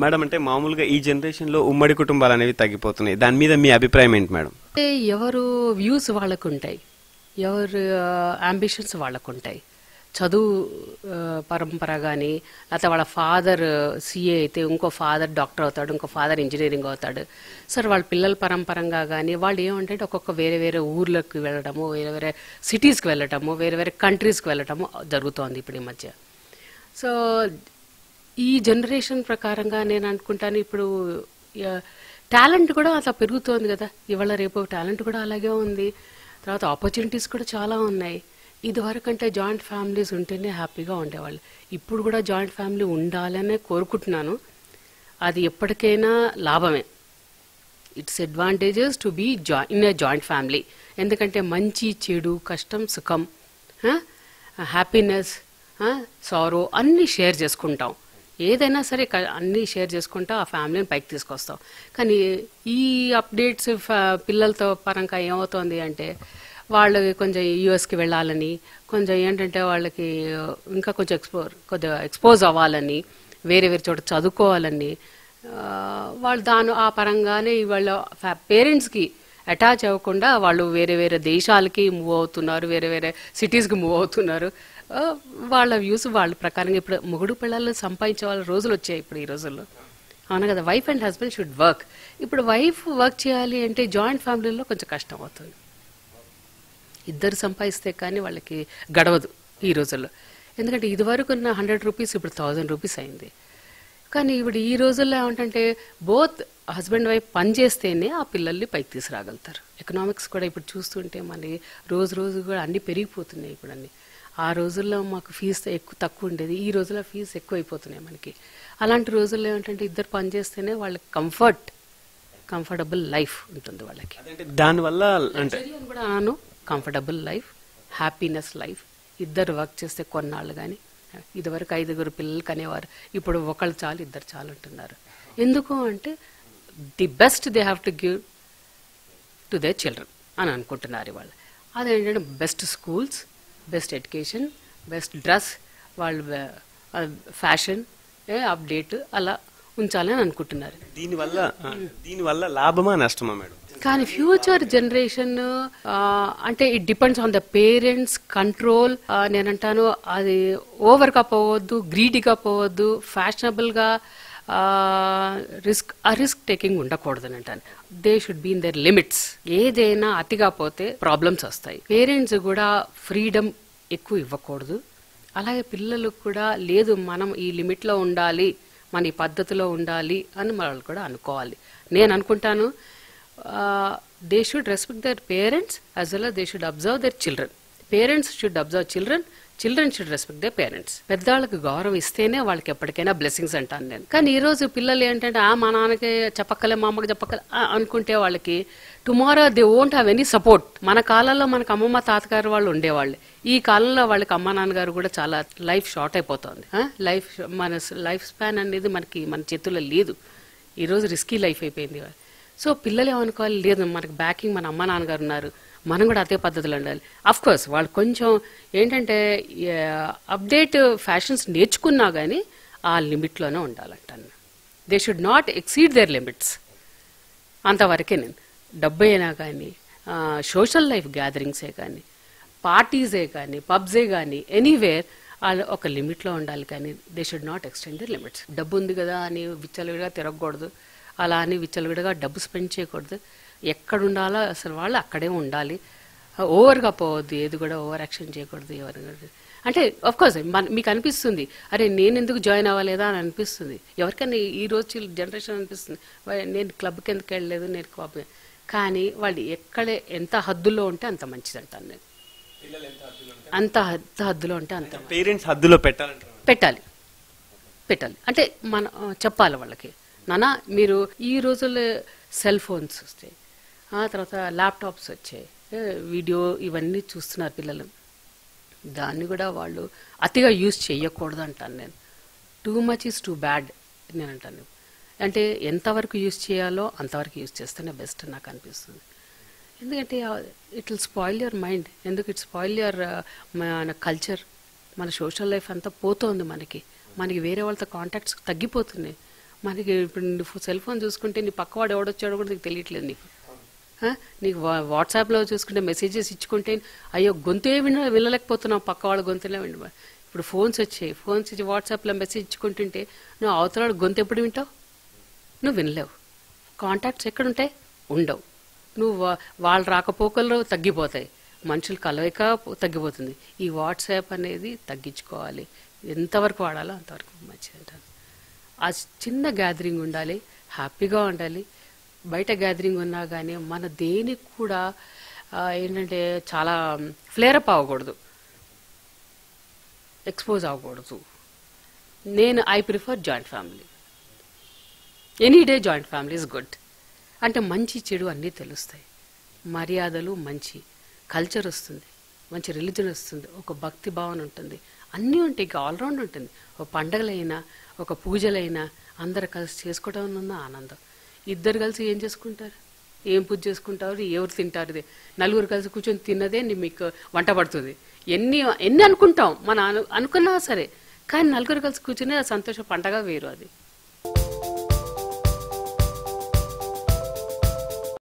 Madam అంటే మామూలుగా ఈ జనరేషన్ లో ఉమ్మడి కుటుంబాలు అనేవి తగ్గిపోతున్నాయి, దాని మీద మీ అభిప్రాయం ఏంటి మేడం? అంటే ఎవరు వ్యూస్ వాళ్ళకు ఉంటాయి, ఎవరు అంబిషన్స్ వాళ్ళకు ఉంటాయి. చదువు పరంపర కానీ, లేకపోతే వాళ్ళ ఫాదర్ సిఏ అయితే ఇంకో ఫాదర్ డాక్టర్ అవుతాడు, ఇంకో ఫాదర్ ఇంజనీరింగ్ అవుతాడు. సరే వాళ్ళ పిల్లల పరంపరంగా కానీ వాళ్ళు ఏమంటే ఒక్కొక్క వేరే వేరే ఊర్లకు వెళ్ళడము, వేరే వేరే సిటీస్కి వెళ్ళటము, వేరే వేరే కంట్రీస్కి వెళ్ళటము జరుగుతోంది ఇప్పుడు ఈ మధ్య. సో ఈ జనరేషన్ ప్రకారంగా నేను అనుకుంటాను ఇప్పుడు టాలెంట్ కూడా అట్లా పెరుగుతోంది కదా, ఇవాళ రేపు టాలెంట్ కూడా అలాగే ఉంది. తర్వాత ఆపర్చునిటీస్ కూడా చాలా ఉన్నాయి. ఇదివరకంటే జాయింట్ ఫ్యామిలీస్ ఉంటేనే హ్యాపీగా ఉండేవాళ్ళు. ఇప్పుడు కూడా జాయింట్ ఫ్యామిలీ ఉండాలనే కోరుకుంటున్నాను. అది ఎప్పటికైనా లాభమే. It's advantages to be in a joint family. ఎందుకంటే మంచి చెడు కష్టం సుఖం హ్యాపీనెస్ సారో అన్నీ షేర్ చేసుకుంటాం. ఏదైనా సరే అన్నీ షేర్ చేసుకుంటా ఆ ఫ్యామిలీని పైకి తీసుకొస్తాం. కానీ ఈ అప్డేట్స్ పిల్లలతో పరంగా ఏమవుతోంది అంటే వాళ్ళకి కొంచెం యూఎస్కి వెళ్ళాలని, కొంచెం ఏంటంటే వాళ్ళకి ఇంకా కొంచెం కొద్దిగా ఎక్స్పోజ్ అవ్వాలని, వేరే వేరే చోట చదువుకోవాలని వాళ్ళు ఆ పరంగానే వాళ్ళ పేరెంట్స్కి అటాచ్ అవ్వకుండా వాళ్ళు వేరే వేరే దేశాలకి మూవ్ అవుతున్నారు, వేరే వేరే సిటీస్కి మూవ్ అవుతున్నారు. వాళ్ళ వ్యూస్ వాళ్ళ ప్రకారంగా ఇప్పుడు మొగుడు పిల్లలు సంపాదించే వాళ్ళ రోజులు వచ్చాయి ఇప్పుడు ఈ రోజుల్లో. అవును కదా, wife and husband should work. ఇప్పుడు వైఫ్ వర్క్ చేయాలి అంటే జాయింట్ ఫ్యామిలీలో కొంచెం కష్టం అవుతుంది. ఇద్దరు సంపాదిస్తే కానీ వాళ్ళకి గడవదు ఈ రోజుల్లో. ఎందుకంటే ఇదివరకు ఉన్న 100 రూపీస్ ఇప్పుడు 1000 రూపీస్ అయింది. కానీ ఇప్పుడు ఈ రోజుల్లో ఏమంటే బోత్ హస్బెండ్ వైఫ్ పని చేస్తేనే ఆ పిల్లల్ని పైకి తీసుకురాగలుగుతారు. ఎకనామిక్స్ కూడా ఇప్పుడు చూస్తుంటే మళ్ళీ రోజు రోజు కూడా అన్నీ పెరిగిపోతున్నాయి ఇప్పుడు అన్నీ. ఆ రోజుల్లో మాకు ఫీజు తక్కువ ఉండేది, ఈ రోజుల్లో ఫీజు ఎక్కువ అయిపోతున్నాయి మనకి. అలాంటి రోజుల్లో ఏమంటే ఇద్దరు పని చేస్తేనే వాళ్ళకి కంఫర్టబుల్ లైఫ్ ఉంటుంది వాళ్ళకి. దానివల్ల అంటే కూడా అను కంఫర్టబుల్ లైఫ్, హ్యాపీనెస్ లైఫ్. ఇద్దరు వర్క్ చేస్తే కొన్నాళ్ళు. కానీ ఇదివరకు 5 పిల్లలు కనేవారు, ఇప్పుడు ఒకళ్ళు చాలు ఇద్దరు చాలు అంటున్నారు. ఎందుకు అంటే the best they have to give to their children అని అనుకుంటున్నారు ఇవాళ. అదేంటంటే best schools, best education, best dress, వాళ్ళు ఫ్యాషన్ అప్డేట్ అలా ఉంచాలని అనుకుంటున్నారు. దీనివల్ల లాభమా నష్టమా మేడం? కానీ ఫ్యూచర్ జనరేషన్ అంటే it depends on the parents control. నేనంటాను అది ఓవర్గా పోవద్దు, గ్రీడీగా పోవద్దు, ఫ్యాషనబుల్గా రిస్క్ టేకింగ్ ఉండకూడదు అని అంటాను. They should be in their limits. ఏదైనా అతిగా పోతే ప్రాబ్లమ్స్ వస్తాయి. పేరెంట్స్ కూడా ఫ్రీడమ్ ఎక్కువ ఇవ్వకూడదు. అలాగే పిల్లలకు కూడా లేదు మనం ఈ లిమిట్లో ఉండాలి, మన ఈ పద్ధతిలో ఉండాలి అని వాళ్ళు కూడా అనుకోవాలి. నేను అనుకుంటాను they should respect their parents as well as they should observe their children. Parents should observe children, children should respect their parents. పెద్దవాళ్ళకి గౌరవం ఇస్తేనే వాళ్ళకి ఎప్పటికైనా బ్లెస్సింగ్స్ అంటాను నేను. కానీ ఈరోజు పిల్లలు ఏంటంటే మా నాన్నకి చెప్పక్కలే మా అమ్మకి చెప్పక్కలే అనుకుంటే వాళ్ళకి tomorrow they won't have any support. మన కాలంలో మనకు అమ్మమ్మ తాతగారు వాళ్ళు ఉండేవాళ్ళు. ఈ కాలంలో వాళ్ళకి అమ్మ నాన్నగారు కూడా చాలా లైఫ్ షార్ట్ అయిపోతుంది. మన లైఫ్ స్పాన్ అనేది మన చేతుల్లో లేదు. ఈరోజు రిస్కీ లైఫ్ అయిపోయింది. సో పిల్లలు ఏమనుకోవాలి, లేదు మనకి బ్యాకింగ్ మన అమ్మ నాన్నగారు ఉన్నారు, మనం కూడా అదే పద్ధతిలో ఉండాలి. అఫ్ కోర్స్ వాళ్ళు కొంచెం ఏంటంటే అప్డేట్ ఫ్యాషన్స్ నేర్చుకున్నా కానీ ఆ లిమిట్లోనే ఉండాలంటాను. They should not exceed their limits. అంతవరకే నేను డబ్బు అయినా కానీ, సోషల్ లైఫ్ గ్యాదరింగ్సే కానీ, పార్టీసే కానీ, పబ్సే కానీ, ఎనీవేర్ వాళ్ళు ఒక లిమిట్లో ఉండాలి. కానీ they should not extend their limits. డబ్బు ఉంది కదా అని విచ్చలవిడిగా తిరగకూడదు, అలా అని విచ్చలవిడిగా డబ్బు స్పెండ్ చేయకూడదు. ఎక్కడ ఉండాలో అసలు వాళ్ళు అక్కడే ఉండాలి. ఓవర్గా పోవద్దు, ఏది కూడా ఓవర్ యాక్షన్ చేయకూడదు. ఎవరు అంటే అఫ్కోర్స్ మీకు అనిపిస్తుంది అరే నేను ఎందుకు జాయిన్ అవ్వలేదా అని అనిపిస్తుంది ఎవరికైనా. ఈ రోజు జనరేషన్ అనిపిస్తుంది నేను క్లబ్కి ఎందుకు వెళ్ళలేదు, నేను క్లబ్. కానీ వాళ్ళు ఎక్కడే ఎంత హద్దులో ఉంటే అంత మంచిది అంటాను నేను. అంత హద్దులో ఉంటే అంత పేరెంట్స్ హద్దులో పెట్టాలి. అంటే మనం చెప్పాలి వాళ్ళకి, నాన్న మీరు ఈ రోజుల్లో సెల్ ఫోన్స్ వస్తాయి, తర్వాత ల్యాప్టాప్స్ వచ్చాయి, వీడియో ఇవన్నీ చూస్తున్నారు పిల్లలు. దాన్ని కూడా వాళ్ళు అతిగా యూజ్ చేయకూడదు అంటాను నేను. Too much is too bad నేను అంటాను. అంటే ఎంతవరకు యూజ్ చేయాలో అంతవరకు యూజ్ చేస్తేనే బెస్ట్ నాకు అనిపిస్తుంది. ఎందుకంటే it will spoil your mind. ఎందుకు ఇట్ స్పాయిల్ యువర్ మన కల్చర్, మన సోషల్ లైఫ్ అంతా పోతుంది. మనకి వేరే వాళ్ళతో కాంటాక్ట్స్ తగ్గిపోతున్నాయి. మనకి ఇప్పుడు నువ్వు సెల్ ఫోన్ చూసుకుంటే నీ పక్కవాడు ఎవడొచ్చాడో కూడా నీకు తెలియట్లేదు నీకు. నీకు వాట్సాప్లో చూసుకుంటే మెసేజెస్ ఇచ్చుకుంటే అయ్యో గొంతే వినలేకపోతున్నావు, పక్క వాళ్ళ గొంతులే విన. ఇప్పుడు ఫోన్స్ వచ్చాయి, ఫోన్స్ ఇచ్చి వాట్సాప్లో మెసేజ్ ఇచ్చుకుంటుంటే నువ్వు అవతల గొంతు ఎప్పుడు వింటావు? నువ్వు వినలేవు. కాంటాక్ట్స్ ఎక్కడుంటాయి? ఉండవు. నువ్వు వాళ్ళు రాకపోకల్లో తగ్గిపోతాయి, మనుషులు కలయిక తగ్గిపోతుంది. ఈ వాట్సాప్ అనేది తగ్గించుకోవాలి, ఎంతవరకు వాడాలో అంతవరకు మంచిది అంటాను. ఆ చిన్న గ్యాదరింగ్ ఉండాలి, హ్యాపీగా ఉండాలి. బయట గ్యాదరింగ్ ఉన్నా కానీ మన దేనికి కూడా ఏంటంటే చాలా ఫ్లేరప్ అవ్వకూడదు, ఎక్స్పోజ్ అవ్వకూడదు. I prefer joint family. Any day joint family is good. అంటే మంచి చెడు అన్నీ తెలుస్తాయి, మర్యాదలు, మంచి కల్చర్ వస్తుంది, మంచి రిలీజన్ వస్తుంది, ఒక భక్తి భావన ఉంటుంది, అన్నీ ఉంటాయి. ఇక ఆల్రౌండ్ ఉంటుంది. ఒక పండగలైనా ఒక పూజలైనా అందరు కలిసి చేసుకోవడం ఉన్న ఆనందం. ఇద్దరు కలిసి ఏం చేసుకుంటారు, ఏం పూజ చేసుకుంటారు, ఎవరు తింటారు? ఇది నలుగురు కలిసి కూర్చొని తిన్నదే మీకు వంట పడుతుంది. ఎన్ని అనుకుంటాం మనం అనుకున్నా సరే, కానీ నలుగురు కలిసి కూర్చుని సంతోష పండగ వేరు అది.